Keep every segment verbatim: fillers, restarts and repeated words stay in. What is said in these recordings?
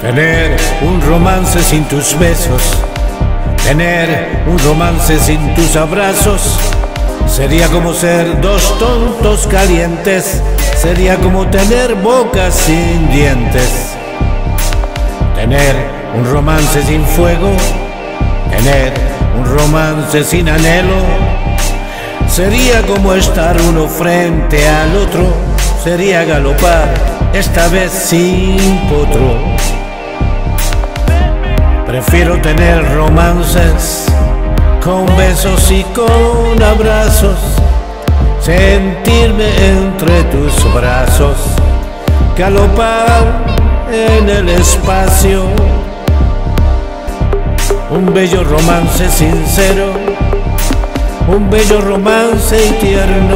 Tener un romance sin tus besos, tener un romance sin tus abrazos, sería como ser dos tontos calientes, sería como tener bocas sin dientes. Tener un romance sin fuego, tener un romance sin anhelo, sería como estar uno frente al otro, sería galopar, esta vez sin potro. Prefiero tener romances con besos y con abrazos, sentirme entre tus brazos, galopar en el espacio. Un bello romance sincero, un bello romance y tierno,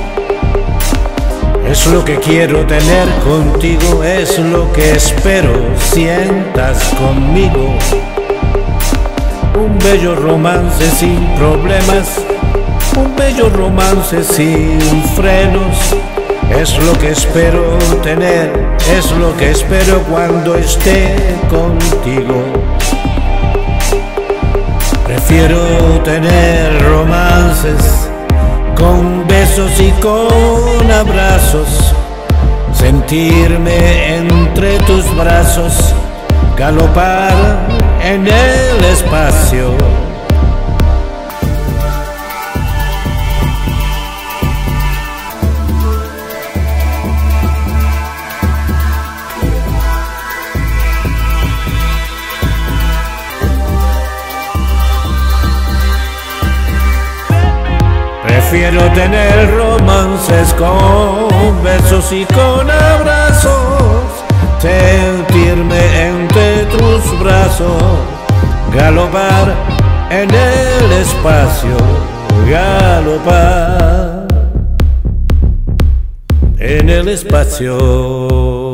es lo que quiero tener contigo, es lo que espero sientas conmigo. Un bello romance sin problemas, un bello romance sin frenos, es lo que espero tener, es lo que espero cuando esté contigo. Prefiero tener romances con besos y con abrazos, sentirme entre tus brazos, galopar en el espacio. Prefiero tener romances con besos y con abrazos, sentirme entre tus brazos, galopar en el espacio, galopar en el espacio.